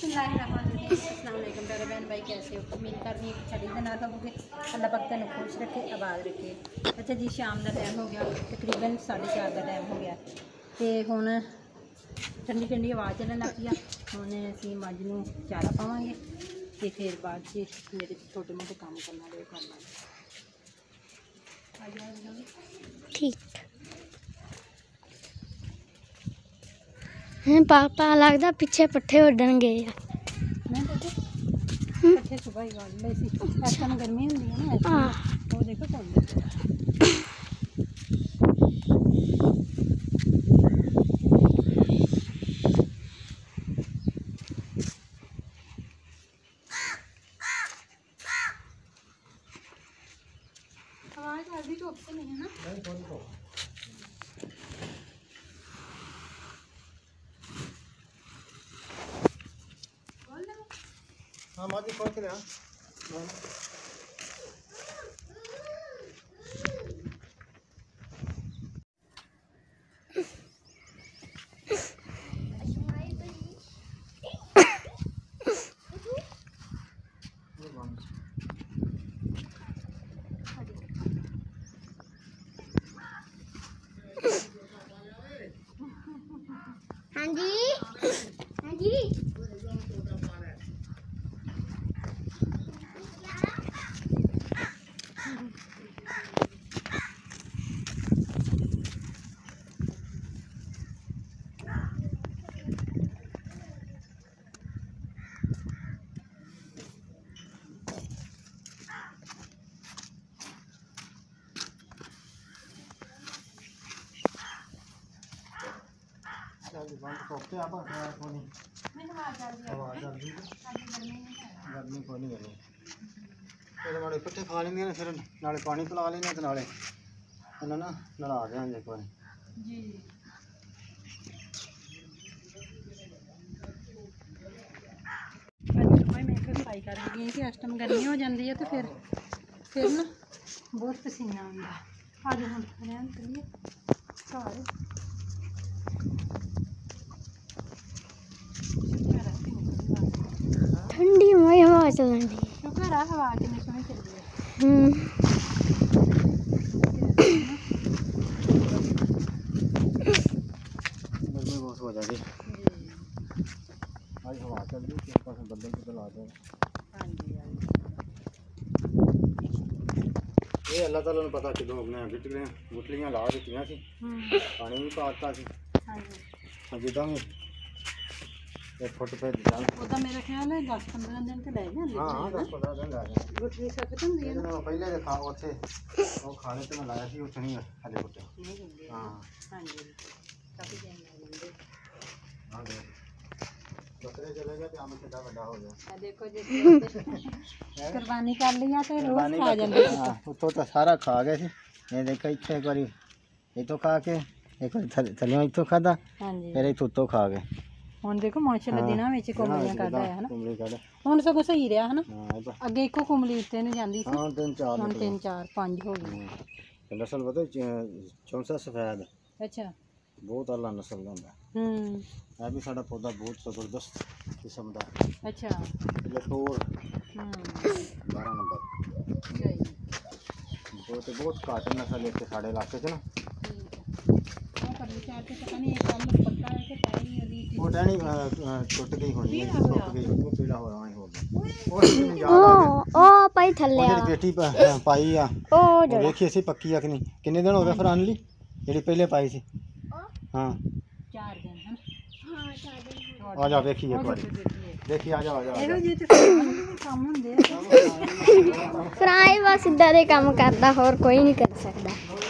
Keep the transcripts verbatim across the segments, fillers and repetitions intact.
अस्सलामुअलैकुम प्यारे बहन भाई, कैसे हो? उम्मीद करनी है छड़ी के नाल होगे। अल्लाह पाक तुहानू खुश रखे, आबाद रखे। अच्छा जी, शाम का टाइम हो गया, तकरीबन साढ़े चार का टाइम हो गया तो हुण ठंडी ठंडी आवाज़ चलन लग पई। हुण असीं मझ नूं चारा पावांगे तो फिर बाद च मेरे छोटे मोटे काम करना रहे कर लांगे। ठीक है पापा, लगता पीछे पट्ठे उड्डन गए पट्ठे सुबह ही वाल ले सी। इस टाइम गर्मी होंदी है ना, वो देखो कौन आवाज़ अभी तो नहीं है ना। हाँ माजी खोल के ले। हाँ हाँ जी हाँ जी सोते आप कोनी गर्मी कोनी गर्मी फिर माड़े पट्ठे खा लेंगे ना, फिर नाले पानी पिला लेंगे तो नाले इन्हें ना नला देंगे एक बार जी। मैं सफाई कर गई कि इस टाइम गर्मी हो जाती है तो फिर फिर ना बहुत पसीना आता। आज हम रहन चलिए घर ठंडी मई हवा चलन दी। शुक्र है हवा कितनी सोहनी चल रही है। गर्मी बहुत हो जाती आज हवा चल रही है, पास बदल बदल आ जाए। हाँ जी हाँ जी। ये अल्लाह ताला ने पता किदों अपने गिटलियां गुटलियां ला दित्तियां सी, पानी भी पाता सी। हाँ जी जिदा भी एक फुट पे जान ਉਹਦਾ ਮੇਰਾ ਖਿਆਲ ਹੈ दस पंद्रह दिन ਤੇ ਲੈ ਜਾਂਦੇ। हाँ हाँ दस पंद्रह दिन ला जाए। ਗੁੱਠੀ ਸਖਤ ਹੁੰਦੀ ਹੈ ਨਾ। ਇਹਦੇ ਪਹਿਲੇ ਦੇ ਖਾ ਉੱਥੇ ਉਹ ਖਾਣੇ ਤੇ ਮੈਂ ਲਾਇਆ ਸੀ, ਉੱਥੇ ਨਹੀਂ ਹਲੇ ਕੁੱਟਿਆ। ਨਹੀਂ ਹੁੰਦੀ। ਹਾਂ हाँ जी ਕਾਫੀ ਦਿਨ ਲੱਗ ਜਾਂਦੇ। ਹਾਂ ਦੇ ਬੱਕਰੇ ਚਲੇ ਗਏ ਤੇ ਆਮ ਕਿੱਡਾ ਵੱਡਾ ਹੋ ਗਿਆ। ਆ ਦੇਖੋ ਜੀ ਕੁਰਬਾਨੀ ਕਰ ਲਈਆਂ ਤੇ ਰੋਜ਼ ਖਾ ਜਾਂਦੇ। ਹਾਂ ਉੱਤੋਂ ਤਾਂ ਸਾਰਾ ਖਾ ਗਏ ਸੀ। ਇਹ ਦੇਖੋ ਇੱਥੇ ਇੱਕ ਵਾਰੀ ਇੱਥੋਂ ਖਾ ਕੇ ਇੱਕ ਵਾਰੀ ਥੱਲੇ ਇੱਥੋਂ ਖਾਦਾ, ਹਾਂਜੀ ਫਿਰ ਇੱਥੋਂ ਉੱਤੋਂ ਖਾ ਗਏ। ਹੁਣ ਦੇਖੋ ਮਾਸ਼ਾਅੱਲਾ ਦਿਨਾਂ ਵਿੱਚ ਕੁੰਮਲੀਆਂ ਕੱਢਦਾ ਹੈ ਹਨਾ। ਕੁੰਮਲੀ ਕੱਢ ਹੁਣ ਸਗੋਂ ਸਹੀ ਰਿਹਾ ਹਨਾ। ਹਾਂ ਅੱਗੇ ਇੱਕੋ ਕੁੰਮਲੀ ਉੱਤੇ ਨੂੰ ਜਾਂਦੀ ਸੀ, ਹਾਂ ਤਿੰਨ ਚਾਰ ਹੁਣ ਤਿੰਨ ਚਾਰ ਪੰਜ ਹੋ ਗਈ। ਨਸਲ ਪਤਾ ਚੌਂਸਾ ਸਫੈਦ ਅੱਛਾ ਬਹੁਤ ਆਲਾ ਨਸਲ ਦਾ ਹੁੰਦਾ। ਹੂੰ ਇਹ ਵੀ ਸਾਡਾ ਪੌਦਾ ਬਹੁਤ ਜ਼ਬਰਦਸਤ ਕਿਸਮ ਦਾ। ਅੱਛਾ ਲਟੋਰ ਹੂੰ ਬਾਰਾਂ ਨੰਬਰ ਸਹੀ ਬਹੁਤ ਬਹੁਤ ਘੱਟ ਨਸਲ ਇੱਥੇ ਸਾਡੇ ਇਲਾਕੇ 'ਚ ਨਾ। ਉਹ ਕਰ ਵਿਚਾਰ ਕੇ ਪਤਾ ਨਹੀਂ ਇਹ ਕੰਮ ਪੱਕਾ ਹੈ ਕਿ ਪਾਣੀ ਉਹਦੀ ਉਹ ਟਹਿਣੀ ਟੁੱਟ ਗਈ ਹੋਣੀ ਹੈ, ਸੁੱਕ ਗਈ, ਉਹ ਪੀਲਾ ਹੋ ਰਹਾ ਹੋ ਗਿਆ। ਉਹ ਮੈਨੂੰ ਯਾਦ ਆ ਗਿਆ, ਉਹ ਪਾਈ ਥੱਲੇ ਉਹ ਆ ਜਿਹੜੀ ਬੇਟੀ ਪ- ਪਾਈ ਆ ਉਹ ਉਹ ਜਿਹੜਾ ਵੇਖੀ ਅਸੀਂ ਪੱਕੀ ਆ ਕਿ ਨਹੀਂ। ਕਿੰਨੇ ਦਿਨ ਹੋ ਗਏ ਫਿਰ ਆਉਣ ਲਈ ਜਿਹੜੀ ਪਹਿਲੇ ਪਾਈ ਸੀ? ਹਾਂ ਚਾਰ ਦਿਨ ਹਨ। ਆ ਜਾ ਵੇਖੀ ਇੱਕ ਵਾਰੀ ਦੇਖੀ, ਆ ਜਾ ਆ ਜਾ ਆ ਜਾ। ਇਹੋ ਜਿਹੇ ਤੇ ਕੰਮ ਹੁੰਦੇ ਆ। ਫਰਾਈ ਬਸ ਇਦਾਂ ਦੇ ਕੰਮ ਕਰਦਾ, ਹੋਰ ਕੋਈ ਨਹੀਂ ਕਰ ਸਕਦਾ।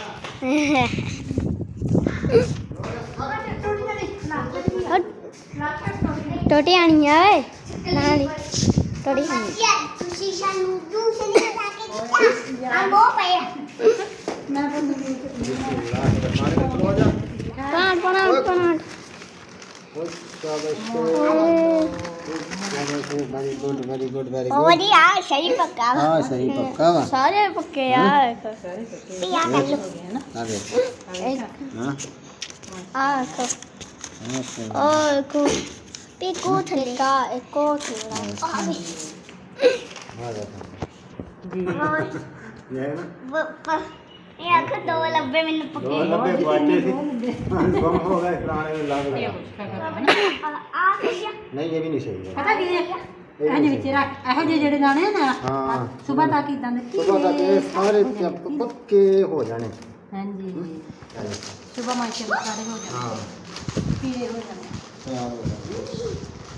टोटी आनी है ओए नानी टोटी आनी शीशा नु जूस नहीं ताके हम वो पे मैं बोल रही कहां पना पना very good very good very oh good. यार सही पक्का हां सही पक्का वा, सारे पक्के यार सारे पक्के यार हो गए ना। आ देख हां हां आ को हां सही। ओ को ਤੇ ਕੋ ਥੱਲੇ ਕਾ ਇੱਕੋ ਥੋੜਾ ਆ ਵੀ ਆ ਜਾ ਜੀ ਇਹ ਹੈ ਨਾ ਇਹ ਅੱਖ ਦੋ ਲੱਭੇ ਮੈਨੂੰ ਦੋ ਪੱਕੇ ਲੱਭੇ ਗੁਆਚੇ ਸੀ ਗੁੰਮ ਹੋ ਗਏ ਪੁਰਾਣੇ ਨੂੰ ਲੱਭ ਇਹ ਲਿਆ ਪੁੱਛਾ ਕਰ ਆ ਗਿਆ ਨਹੀਂ ਇਹ ਵੀ ਨਹੀਂ ਸਹੀ ਹੈ ਪਤਾ ਕੀ ਹੈ ਇਹ ਜਿਹੇ ਵਿੱਚ ਰੱਖ ਇਹੋ ਜਿਹੇ ਜਿਹੜੇ ਦਾਣੇ ਆ ਨਾ ਹਾਂ ਸਵੇਰ ਤੱਕ ਇਦਾਂ ਦੇ ਸੁਬਾ ਤੱਕ ਇਹ ਸਾਰੇ ਚੱਪ ਪੱਕੇ ਹੋ ਜਾਣੇ ਹਾਂਜੀ ਹਾਂ ਸਵੇਰ ਮਾਈਕੇ ਸਾਰੇ ਹੋ ਜਾਣਗੇ ਪੀਲੇ ਹੋ ਜਾਣਗੇ ਤਿਆਰ ਹੋ ਜਾਣੇ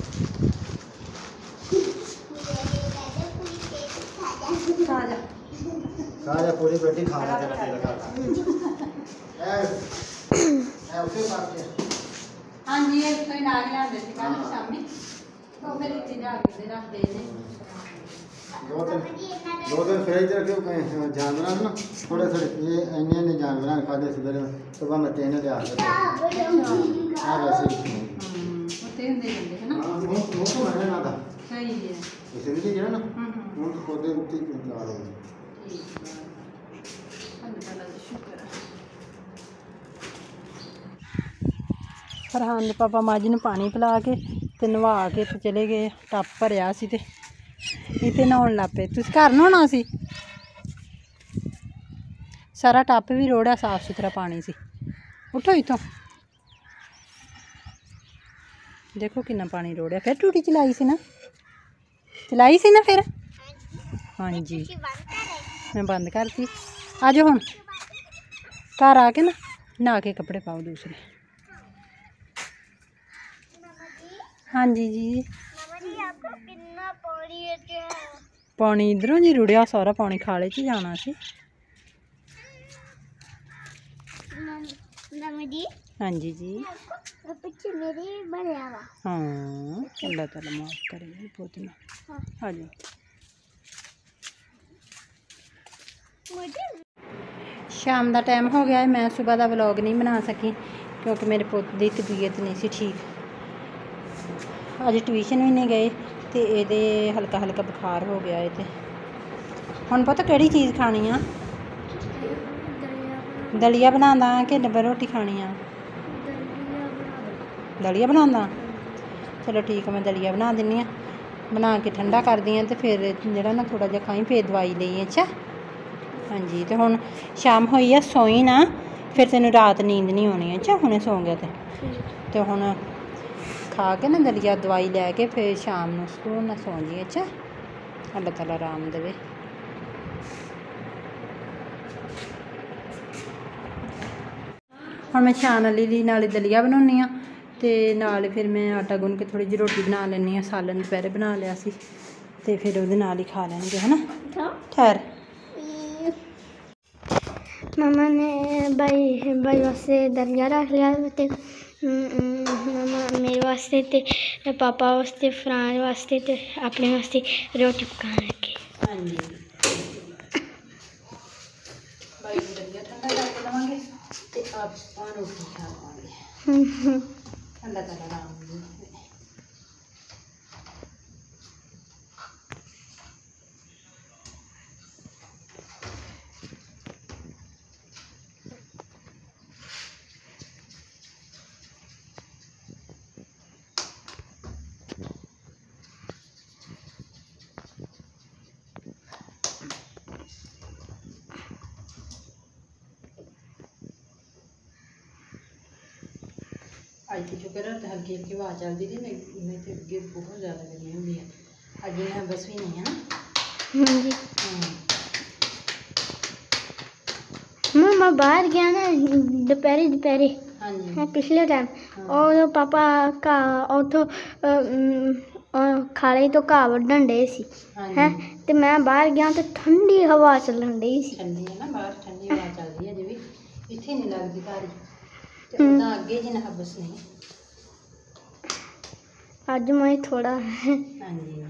ਤਾਜ਼ਾ ਸਾਰਾ ਪੂਰੀ ਬੇਟੀ ਖਾਣਾ ਤੇਰਾ ਦਿਲ ਕਰਦਾ ਐ ਐ ਉਸੇ ਬਾਤ ਤੇ ਹਾਂਜੀ ਇਹ ਕੋਈ ਨਾਲ ਲਿਆਂਦੇ ਸੀ ਕੱਲ ਸ਼ਾਮੀ ਉਹ ਫਿਰ ਇੱਥੇ ਜਾ ਕੇ ਦੇ ਰੱਖਦੇ ਨੇ ਦੋ ਦਿਨ ਦੋ ਦਿਨ ਫ੍ਰਿਜ ਚ ਰੱਖਿਓ ਪਏ ਜਾਨਵਰਾਂ ਨੂੰ ਨਾ ਥੋੜੇ ਥੋੜੇ ਇਹ ਇੰਨੇ ਇੰਨੇ ਜਾਨਵਰਾਂ ਨੇ ਖਾਦੇ ਸੀ ਮੇਰੇ ਸੁਬਾ ਮੈਂ ਤਿੰਨ ਲਿਆ ਦਿੱਤੇ ਆ ਵੈਸੇ ਹਮ ਉੱਤੇ ਹੁੰਦੇ ਜਾਂਦੇ ਹਨਾ ਹਾਂ ਉਹ ਉਹ ਤੋਂ ਮੈਂ ਨਾ ਦਾ ਸਹੀ ਹੈ ਇਸੇ ਲਈ ਜਿਹੜਾ ਨਾ ਹਮ ਹਮ ਹੁਣ ਤੋਂ ਖੋਦੇ ਉੱਤੇ ਹੀ ਤਿਆਰ ਹੋ ਗਏ ਠੀਕ ਹੈ ਅੱਲਾਹ ਦਾ ਸ਼ੁਕਰ ਹੈ ਫਰਹਾਨ ਦੇ ਪਾਪਾ ਮੱਝ ਨੂੰ ਪਾਣੀ ਪਿਲਾ ਕੇ ਤੇ ਨਵਾ ਕੇ ਤੇ ਚਲੇ ਗਏ ਟੱਪ ਭਰਿਆ ਸੀ ਤੇ ਇੱਥੇ ਨਹਾਉਣ ਲੱਗ ਪਏ ਤੁਸੀਂ ਘਰ ਨਹਾਉਣਾ ਸੀ ਸਾਰਾ ਟੱਪ ਵੀ ਰੋੜਿਆ ਸਾਫ ਸੁਥਰਾ ਪਾਣੀ ਸੀ ਉੱਠੋ ਇੱਥੋਂ ਦੇਖੋ ਕਿੰਨਾ ਪਾਣੀ ਰੋੜਿਆ ਫਿਰ ਟੂਟੀ ਚਲਾਈ ਸੀ ਨਾ ਚਲਾਈ ਸੀ ਨਾ ਫਿਰ ਹਾਂਜੀ ਮੈਂ ਬੰਦ ਕਰਤੀ ਆ ਜਾਓ ਹੁਣ ਘਰ ਆ ਕੇ ਨਾ ਨਹਾ ਕੇ ਕੱਪੜੇ ਪਾਓ ਦੂਸਰੇ ਹਾਂਜੀ ਜੀ ਪਾਣੀ ਇਧਰੋਂ ਜੀ ਰੁੜਿਆ ਸਾਰਾ ਪਾਣੀ ਖਾਲੇ 'ਚ ਜਾਣਾ ਸੀ ਜੀ ਹਾਂਜੀ ਜੀ ਪਿੱਛੇ ਮੇਰੇ ਬਣਿਆ ਵਾ ਹਾਂ ਅੱਲਾਹ ਤਾਲਾ ਮਾਫ ਕਰੇ ਪੁੱਤ ਨੂੰ ਆ ਜਾਓ ਸ਼ਾਮ ਦਾ ਟਾਈਮ ਹੋ ਗਿਆ ਹੈ ਮੈਂ ਸਵੇਰ ਦਾ ਵਲੌਗ ਨਹੀਂ ਬਣਾ ਸਕੀ ਕਿਉਂਕਿ ਮੇਰੇ ਪੁੱਤ ਦੀ ਤਬੀਅਤ ਨਹੀਂ ਸੀ ਠੀਕ ਅੱਜ ਟਿਊਸ਼ਨ ਵੀ ਨਹੀਂ ਗਏ ਤੇ ਇਹਦੇ ਹਲਕਾ ਹਲਕਾ ਬੁਖਾਰ ਹੋ ਗਿਆ ਹੈ ਤੇ ਹੁਣ ਪਤਾ ਕਿਹੜੀ ਚੀਜ਼ ਖਾਣੀ ਆ ਦਲੀਆ ਬਣਾਉਂਦਾ ਕਿ ਡੱਬਾ ਰੋਟੀ ਖਾਣੀ ਆ ਦਲੀਆ ਬਣਾਉਂਦਾ ਚਲੋ ਠੀਕ ਹੈ ਮੈਂ ਦਲੀਆ ਬਣਾ ਦਿੰਦੀ ਹਾਂ ਬਣਾ ਕੇ ਠੰਡਾ ਕਰਦੀ ਹਾਂ ਤੇ ਫਿਰ ਜਿਹੜਾ ਨਾ ਥੋੜ੍ਹਾ ਜਿਹਾ ਖਾਈ ਫਿਰ ਦਵਾਈ ਲਈ ਅੱਛਾ ਹਾਂਜੀ ਤੇ ਹੁਣ ਸ਼ਾਮ ਹੋਈ ਆ ਸੋਈ ਨਾ ਫਿਰ ਤੈਨੂੰ ਰਾਤ ਨੀਂਦ ਨਹੀਂ ਆਉਣੀ ਅੱਛਾ ਹੁਣੇ ਸੌਂ ਗਿਆ ਤੇ ਤੇ ਹੁਣ ਖਾ ਕੇ ਨਾ ਦਲੀਆ ਦਵਾਈ ਲੈ ਕੇ ਫਿਰ ਸ਼ਾਮ ਨੂੰ ਸਕੂਨ ਨਾਲ ਸੌਂ ਜੀ ਅੱਛਾ ਅੱਲਾਹ ਤਾਲਾ ਆਰਾਮ ਦੇਵੇ ਹੁਣ ਮੈਂ ਛਾਣ ਵਾਲੀ ਲਈ ਨਾਲੇ ਦਲੀਆ ਬਣਾਉਂਦੀ ਹਾਂ ਤੇ ਨਾਲ ਫਿਰ ਮੈਂ ਆਟਾ ਗੁੰਨ ਕੇ ਥੋੜੀ ਜਿਹੀ ਰੋਟੀ ਬਣਾ ਲੈਂਦੀ ਹਾਂ ਸਾਲਨ ਦੁਪਹਿਰੇ ਬਣਾ ਲਿਆ ਸੀ ਤੇ ਫਿਰ ਉਹਦੇ ਨਾਲ ਹੀ ਖਾ ਲੈਣਗੇ ਹੈ ਨਾ ਠਹਿਰ मम्मा ने भाई भाई वास्ते दलिया रख लिया ते मम्मा मेरे वास्ते ते पापा वास्ते फरान वास्ते ते अपने वास्ते रोटी पकाने लगे हाँ जी भाई दलिया ठंडा करके लवांगे ते आप रोटी खा पाएंगे अल्लाह ताला राम जी ਅੱਜ ਤੇ ਸ਼ੁਕਰ ਹੈ ਹਲਕੀ ਹਲਕੀ ਹਵਾ ਚੱਲਦੀ ਰਹੀ ਨਹੀਂ ਨਹੀਂ ਤੇ ਅੱਗੇ ਬਹੁਤ ਜ਼ਿਆਦਾ ਗਰਮੀ ਹੁੰਦੀ ਹੈ ਅੱਜ ਇਹ ਬਸ ਵੀ ਨਹੀਂ ਹੈ ਨਾ हाँ जी ਹਾਂ मम्मा बाहर गया ना दोपहरी दोपहरी ਹਾਂਜੀ हाँ पिछले टाइम और पापा का उतो खाले तो घाह वड्ढन डे सी हैं ਹਾਂਜੀ ते मैं बाहर गया तो ठंडी हवा चलन डई सी ਠੰਡੀ ਹੈ ਨਾ ਬਾਹਰ ਠੰਡੀ ਹਵਾ ਚੱਲਦੀ ਹੈ ਜੇ ਵੀ ਇੱਥੇ ਨਹੀਂ ਲੱਗਦੀ ਭਾਰੀ ਤੇ ਉਦਾਂ ਅੱਗੇ ਜਿੰਨਾ ਹਬਸ ਨਹੀਂ अज मैं थोड़ा ਹਾਂਜੀ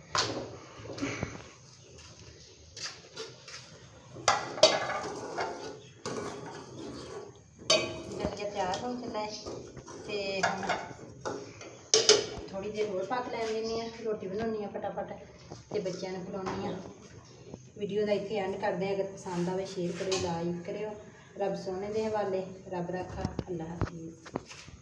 ਦਲੀਆ ਤਿਆਰ ਹੋ ਚੱਲਾ ਹੈ ਤੇ ਹੁਣ ਥੋੜੀ ਦੇਰ ਹੋਰ ਪੱਕ ਲੈਣ ਦਿੰਦੀ ਹਾਂ ਰੋਟੀ ਬਣਾਉਣੀ ਆ ਫਟਾਫਟ ਤੇ ਬੱਚਿਆਂ ਨੂੰ ਖਿਲਾਉਣੀ ਆ ਵੀਡੀਓ ਦਾ ਇੱਥੇ ਐਂਡ ਕਰਦੇ ਹਾਂ ਅਗਰ ਪਸੰਦ ਆਵੇ ਸ਼ੇਅਰ ਕਰਿਓ ਲਾਈਕ ਕਰਿਓ ਰੱਬ ਸੋਹਣੇ ਦੇ ਹਵਾਲੇ ਰੱਬ ਰੱਖਾ ਅੱਲਾ ਹਾਫਿਜ਼